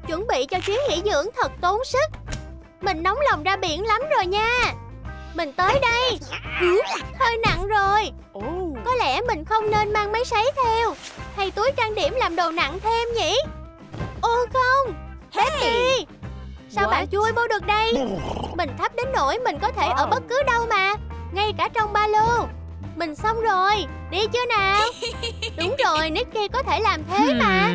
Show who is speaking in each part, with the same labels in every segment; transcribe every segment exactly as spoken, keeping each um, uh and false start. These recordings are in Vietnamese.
Speaker 1: Chuẩn bị cho chuyến nghỉ dưỡng thật tốn sức. Mình nóng lòng ra biển lắm rồi nha. Mình tới đây. Hơi nặng rồi. Có lẽ mình không nên mang máy sấy theo, hay túi trang điểm làm đồ nặng thêm nhỉ? Ô không, Betty, sao bạn chui vô được đây? Mình thấp đến nỗi mình có thể ở bất cứ đâu mà, ngay cả trong ba lô. Mình xong rồi, đi chưa nào? Đúng rồi, Nicky có thể làm thế mà.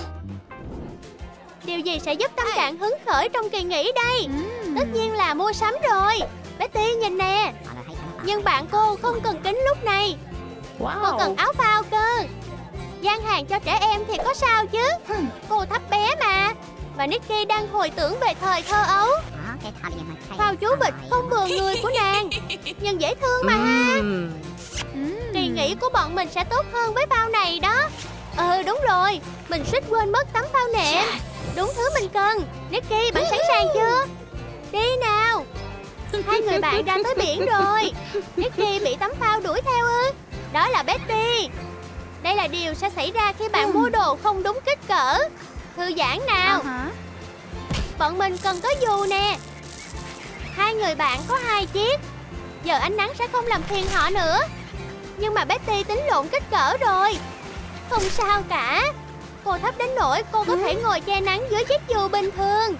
Speaker 1: Điều gì sẽ giúp tâm trạng hứng khởi trong kỳ nghỉ đây? Tất nhiên là mua sắm rồi. Betty nhìn nè. Nhưng bạn cô không cần kính lúc này. Cô cần áo phao cơ. Gian hàng cho trẻ em thì có sao chứ? Cô thấp bé mà. Và Nicky đang hồi tưởng về thời thơ ấu. Phao chú vịt không vừa người của nàng, nhưng dễ thương mà ha. Kỳ nghỉ của bọn mình sẽ tốt hơn với phao này đó. Ừ đúng rồi, mình suýt quên mất tấm phao nệm. Đúng thứ mình cần. Nicky, bạn sẵn sàng chưa? Đi nào. Hai người bạn ra tới biển rồi. Nicky bị tấm phao đuổi theo ư? Đó là Betty. Đây là điều sẽ xảy ra khi bạn mua đồ không đúng kích cỡ. Thư giãn nào. Bọn mình cần có dù nè. Hai người bạn có hai chiếc. Giờ ánh nắng sẽ không làm phiền họ nữa. Nhưng mà Betty tính lộn kích cỡ rồi. Không sao cả. Cô thấp đến nỗi cô có thể ngồi che nắng dưới chiếc dù bình thường.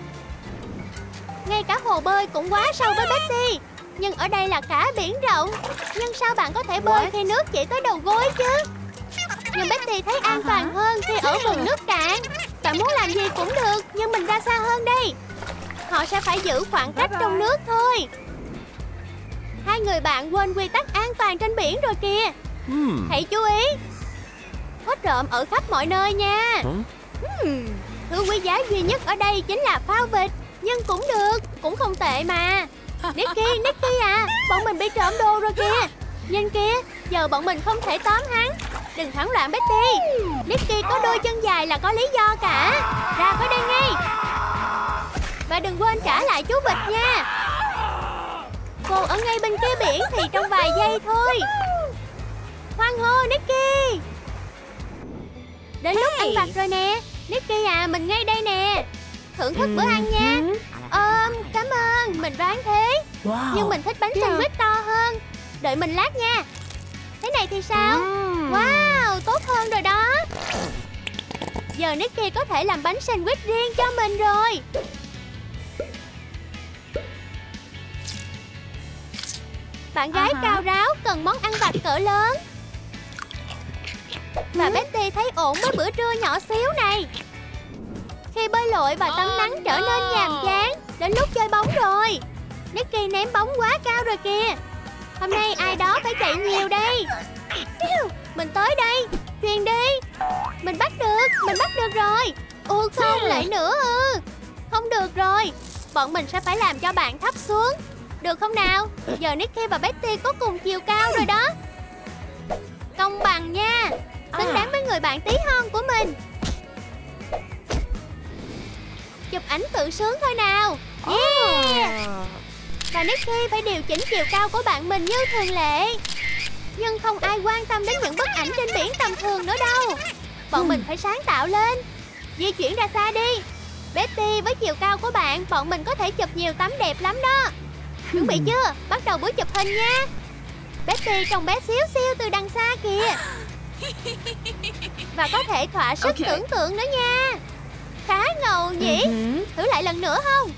Speaker 1: Ngay cả hồ bơi cũng quá sâu với Betty. Nhưng ở đây là cả biển rộng. Nhưng sao bạn có thể bơi khi nước chỉ tới đầu gối chứ? Nhưng Betty thấy an toàn hơn khi ở vùng nước cạn. Bạn muốn làm gì cũng được, nhưng mình ra xa hơn đây. Họ sẽ phải giữ khoảng cách trong nước thôi. Hai người bạn quên quy tắc an toàn trên biển rồi kìa. Hãy chú ý. Có trộm ở khắp mọi nơi nha. hmm, Thứ quý giá duy nhất ở đây chính là phao vịt. Nhưng cũng được, cũng không tệ mà. Nicky, Nicky à, bọn mình bị trộm đồ rồi kìa. Nhìn kìa, giờ bọn mình không thể tóm hắn. Đừng hoảng loạn Betty. Nicky có đôi chân dài là có lý do cả. Ra khỏi đây ngay. Và đừng quên trả lại chú vịt nha. Cô ở ngay bên kia biển thì trong vài giây thôi. Hoan hô Nicky. Đến lúc ăn vặt rồi nè. Nicky à, mình ngay đây nè. Thưởng thức bữa ăn nha. Ờm, um, cảm ơn, mình đoán thế. Wow. Nhưng mình thích bánh sandwich to hơn. Đợi mình lát nha. Thế này thì sao? Wow, tốt hơn rồi đó. Giờ Nicky có thể làm bánh sandwich riêng cho mình rồi. Bạn gái uh-huh. cao ráo cần món ăn vặt cỡ lớn. Và Betty thấy ổn với bữa trưa nhỏ xíu này. Khi bơi lội và tắm nắng trở nên nhàm chán, đến lúc chơi bóng rồi. Nicky ném bóng quá cao rồi kìa. Hôm nay ai đó phải chạy nhiều đây. Mình tới đây. Chuyền đi. Mình bắt được, mình bắt được rồi. Ủa không, lại nữa ư? Không được rồi. Bọn mình sẽ phải làm cho bạn thấp xuống. Được không nào? Giờ Nicky và Betty có cùng chiều cao rồi đó. Công bằng nha. Xứng đáng với người bạn tí hon của mình. Chụp ảnh tự sướng thôi nào. Yeah. Và Nicky phải điều chỉnh chiều cao của bạn mình như thường lệ. Nhưng không ai quan tâm đến những bức ảnh trên biển tầm thường nữa đâu. Bọn mình phải sáng tạo lên. Di chuyển ra xa đi. Betty, với chiều cao của bạn, bọn mình có thể chụp nhiều tấm đẹp lắm đó. Chuẩn bị chưa? Bắt đầu buổi chụp hình nha. Betty trông bé xíu xiu từ đằng xa kìa. Và có thể thỏa sức okay. tưởng tượng nữa nha. Khá ngầu nhỉ? uh-huh. Thử lại lần nữa không?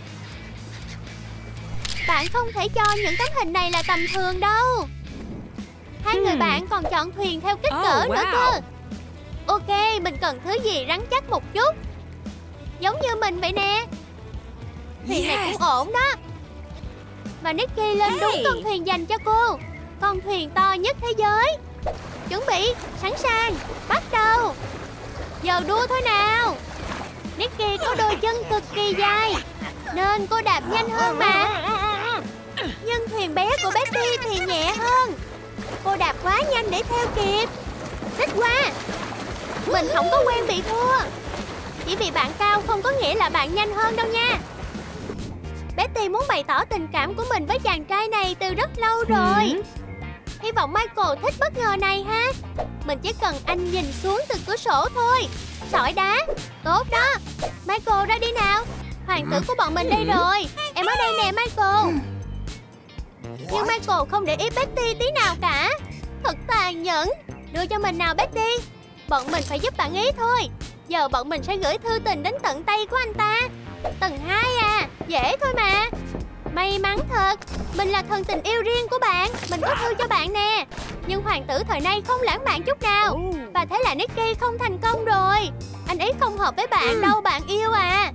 Speaker 1: Bạn không thể cho những tấm hình này là tầm thường đâu. Hai hmm. người bạn còn chọn thuyền theo kích cỡ oh, wow. nữa cơ. Ok, mình cần thứ gì rắn chắc một chút. Giống như mình vậy nè. Thuyền yes. này cũng ổn đó. Và Nicky lên hey. đúng con thuyền dành cho cô. Con thuyền to nhất thế giới. Chuẩn bị, sẵn sàng, bắt đầu. Giờ đua thôi nào. Nicky có đôi chân cực kỳ dài nên cô đạp nhanh hơn mà. Nhưng thuyền bé của Betty thì nhẹ hơn. Cô đạp quá nhanh để theo kịp. Xích qua. Mình không có quen bị thua. Chỉ vì bạn cao không có nghĩa là bạn nhanh hơn đâu nha. Betty muốn bày tỏ tình cảm của mình với chàng trai này từ rất lâu rồi. ừ. Hy vọng Michael thích bất ngờ này ha. Mình chỉ cần anh nhìn xuống từ cửa sổ thôi. Sỏi đá. Tốt đó. Michael ra đi nào. Hoàng tử của bọn mình đây rồi. Em ở đây nè Michael. Nhưng Michael không để ý Betty tí nào cả. Thật tàn nhẫn. Đưa cho mình nào Betty. Bọn mình phải giúp bạn ấy thôi. Giờ bọn mình sẽ gửi thư tình đến tận tay của anh ta. Tầng hai à. Dễ thôi mà. May mắn thật. Mình là thần tình yêu riêng của bạn. Mình có thư cho bạn nè. Nhưng hoàng tử thời nay không lãng mạn chút nào. Và thế là Nicky không thành công rồi. Anh ấy không hợp với bạn đâu bạn yêu à.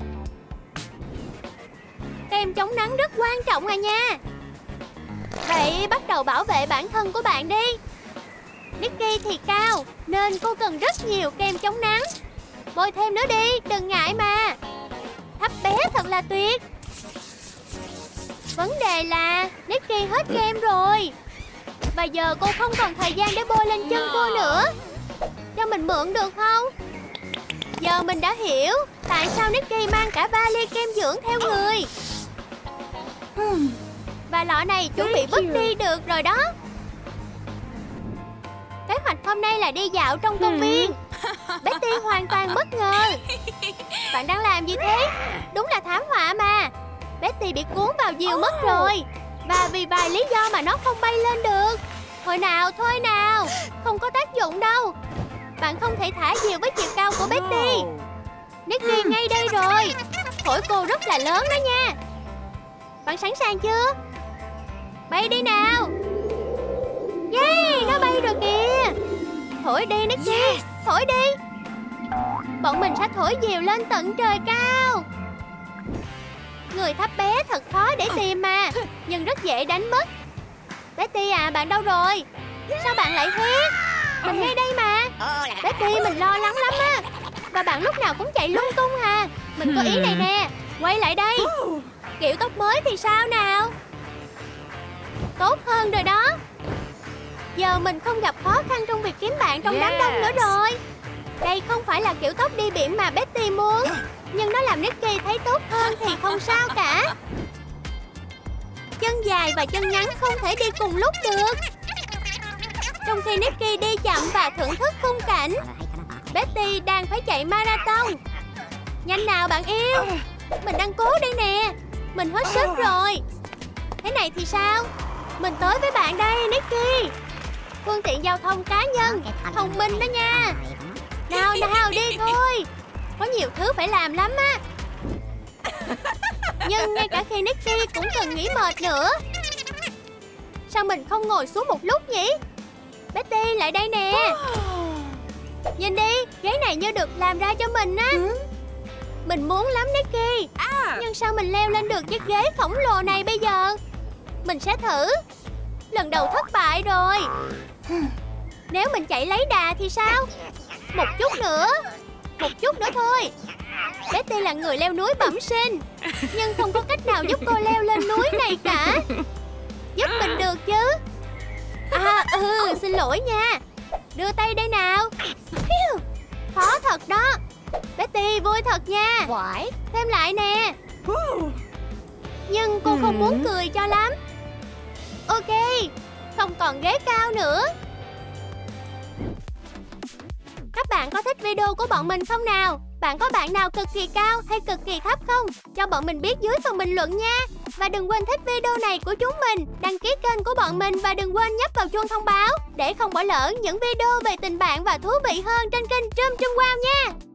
Speaker 1: Kem chống nắng rất quan trọng à nha. Vậy bắt đầu bảo vệ bản thân của bạn đi. Nicky thì cao nên cô cần rất nhiều kem chống nắng. Bôi thêm nữa đi, đừng ngại mà. Thấp bé thật là tuyệt. Vấn đề là Nicky hết kem rồi. Và giờ cô không còn thời gian để bôi lên chân cô nữa. Cho mình mượn được không? Giờ mình đã hiểu tại sao Nicky mang cả vali kem dưỡng theo người. Và lọ này chuẩn bị vứt đi được rồi đó. Kế hoạch hôm nay là đi dạo trong công viên. Betty hoàn toàn bất ngờ. Bạn đang làm gì thế? Đúng là thảm họa mà. Betty bị cuốn vào diều mất rồi. Và vì vài lý do mà nó không bay lên được. Thôi nào, thôi nào. Không có tác dụng đâu. Bạn không thể thả diều với chiều cao của Betty. Nicky ngay đây rồi. Phổi cô rất là lớn đó nha. Bạn sẵn sàng chưa? Bay đi nào. Yeah, nó bay rồi kìa. Thổi đi Nicky, yes. Thổi đi. Bọn mình sẽ thổi diều lên tận trời cao. Người thấp bé thật khó để tìm mà. Nhưng rất dễ đánh mất. Betty à, bạn đâu rồi? Sao bạn lại hét? Mình ngay đây mà. Betty, mình lo lắng lắm á. Và bạn lúc nào cũng chạy lung tung à. Mình có ý này nè. Quay lại đây. Kiểu tóc mới thì sao nào? Tốt hơn rồi đó. Giờ mình không gặp khó khăn trong việc kiếm bạn trong đám đông nữa rồi. Đây không phải là kiểu tóc đi biển mà Betty muốn. Nhưng nó làm Nicky thấy tốt hơn thì không sao cả. Chân dài và chân ngắn không thể đi cùng lúc được. Trong khi Nicky đi chậm và thưởng thức khung cảnh, Betty đang phải chạy marathon. Nhanh nào bạn yêu. Mình đang cố đây nè. Mình hết sức rồi. Thế này thì sao? Mình tới với bạn đây Nicky. Phương tiện giao thông cá nhân thông minh đó nha. Nào nào đi thôi. Có nhiều thứ phải làm lắm á. Nhưng ngay cả khi Nicky cũng cần nghỉ mệt nữa. Sao mình không ngồi xuống một lúc nhỉ? Betty lại đây nè. Nhìn đi, ghế này như được làm ra cho mình á. Mình muốn lắm Nicky. Nhưng sao mình leo lên được chiếc ghế khổng lồ này bây giờ? Mình sẽ thử. Lần đầu thất bại rồi. Nếu mình chạy lấy đà thì sao? Một chút nữa. Một chút nữa thôi. Betty là người leo núi bẩm sinh. Nhưng không có cách nào giúp cô leo lên núi này cả. Giúp mình được chứ? À ừ, xin lỗi nha. Đưa tay đây nào. Khó thật đó. Betty vui thật nha. Thêm lại nè. Nhưng cô không muốn cười cho lắm. Ok, không còn ghế cao nữa. Các bạn có thích video của bọn mình không nào? Bạn có bạn nào cực kỳ cao hay cực kỳ thấp không? Cho bọn mình biết dưới phần bình luận nha. Và đừng quên thích video này của chúng mình, đăng ký kênh của bọn mình và đừng quên nhấp vào chuông thông báo để không bỏ lỡ những video về tình bạn và thú vị hơn trên kênh Trum Trum Wow nha.